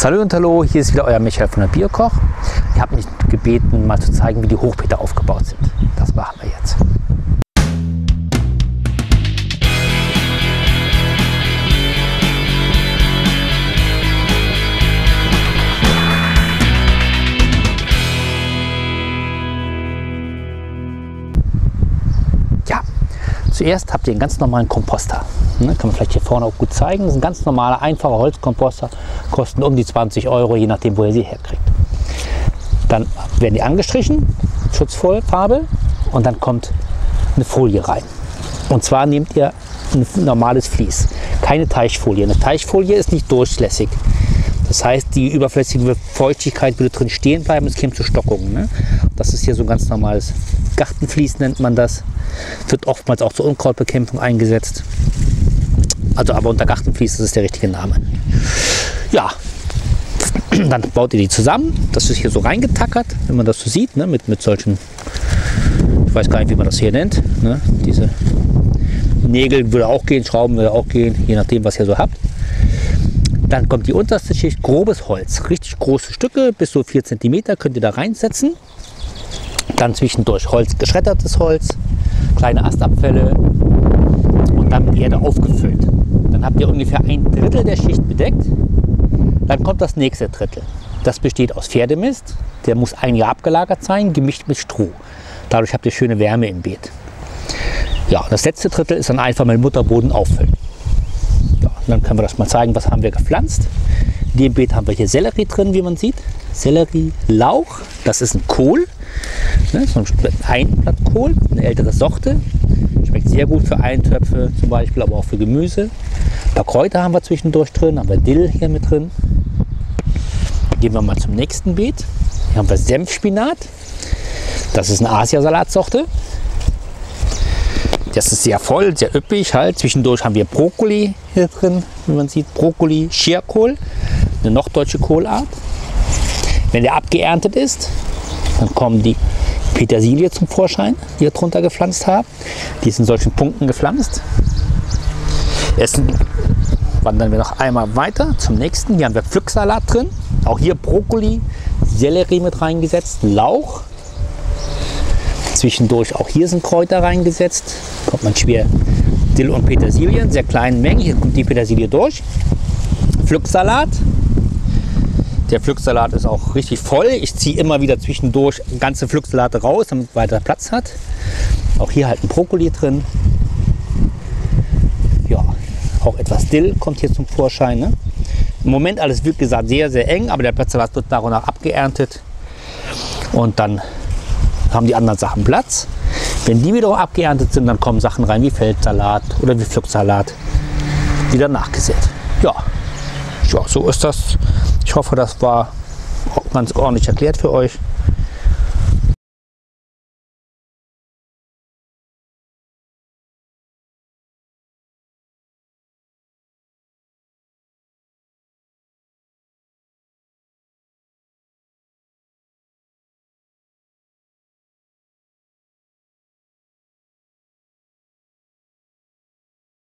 Hallo und hallo, hier ist wieder euer Michael von der Biokoch. Ihr habt mich gebeten, mal zu zeigen, wie die Hochbeete aufgebaut sind. Das machen wir jetzt. Ja, zuerst habt ihr einen ganz normalen Komposter. Kann man vielleicht hier vorne auch gut zeigen. Das ist ein ganz normaler, einfacher Holzkomposter. Kosten um die 20 €, je nachdem, wo ihr sie herkriegt. Dann werden die angestrichen, Schutzfarbe, und dann kommt eine Folie rein. Und zwar nehmt ihr ein normales Vlies, keine Teichfolie. Eine Teichfolie ist nicht durchlässig. Das heißt, die überflüssige Feuchtigkeit würde drin stehen bleiben, es käme zu Stockungen. Ne? Das ist hier so ein ganz normales Gartenvlies, nennt man das. Wird oftmals auch zur Unkrautbekämpfung eingesetzt. Also aber unter Gartenvlies, das ist der richtige Name. Ja, dann baut ihr die zusammen. Das ist hier so reingetackert, wenn man das so sieht, ne? mit solchen, ich weiß gar nicht, wie man das hier nennt. Ne? Diese Nägel würde auch gehen, Schrauben würde auch gehen, je nachdem, was ihr so habt. Dann kommt die unterste Schicht, grobes Holz, richtig große Stücke, bis so 4 cm könnt ihr da reinsetzen. Dann zwischendurch Holz, geschreddertes Holz, kleine Astabfälle und dann mit Erde aufgefüllt. Dann habt ihr ungefähr 1/3 der Schicht bedeckt. Dann kommt das nächste Drittel. Das besteht aus Pferdemist, der muss ein Jahr abgelagert sein, gemischt mit Stroh. Dadurch habt ihr schöne Wärme im Beet. Ja, und das letzte Drittel ist dann einfach mit Mutterboden auffüllen. Ja, und dann können wir das mal zeigen, was haben wir gepflanzt. In dem Beet haben wir hier Sellerie drin, wie man sieht. Sellerie, Lauch, das ist ein Kohl. Ne, so ein Blattkohl, eine ältere Sorte. Schmeckt sehr gut für Eintöpfe zum Beispiel, aber auch für Gemüse. Ein paar Kräuter haben wir zwischendurch drin, haben wir Dill hier mit drin. Gehen wir mal zum nächsten Beet. Hier haben wir Senfspinat. Das ist eine Asiasalatsorte. Das ist sehr voll, sehr üppig halt. Zwischendurch haben wir Brokkoli hier drin, wie man sieht. Brokkoli, Schierkohl, eine norddeutsche Kohlart. Wenn der abgeerntet ist, dann kommen die Petersilie zum Vorschein, die wir drunter gepflanzt haben. Die ist in solchen Punkten gepflanzt. Jetzt wandern wir noch einmal weiter zum nächsten. Hier haben wir Pflücksalat drin. Auch hier Brokkoli, Sellerie mit reingesetzt, Lauch. Zwischendurch auch hier sind Kräuter reingesetzt. Kommt man schwer Dill und Petersilie in sehr kleinen Mengen. Hier kommt die Petersilie durch. Pflücksalat. Der Pflücksalat ist auch richtig voll. Ich ziehe immer wieder zwischendurch ganze Pflücksalate raus, damit man weiter Platz hat. Auch hier halt ein Brokkoli drin. Ja, auch etwas Dill kommt hier zum Vorschein. Ne? Im Moment alles, wie gesagt, sehr, sehr eng, aber der Blattsalat wird nach und nach abgeerntet. Und dann haben die anderen Sachen Platz. Wenn die wiederum abgeerntet sind, dann kommen Sachen rein wie Feldsalat oder wie Pflücksalat wieder nachgesät. Ja, so ist das. Ich hoffe, das war auch ganz ordentlich erklärt für euch.